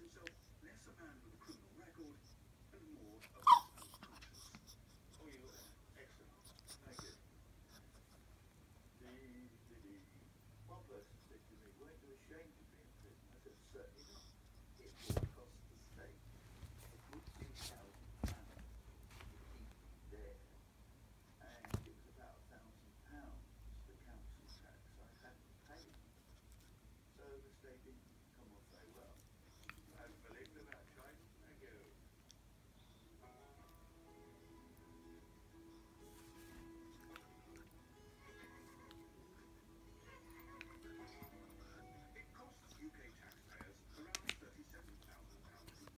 himself less a man with a criminal record and more a man with conscience. Oh, you got that. Excellent. Thank you. One person said to me, weren't you ashamed to be in prison? I said, certainly not. It was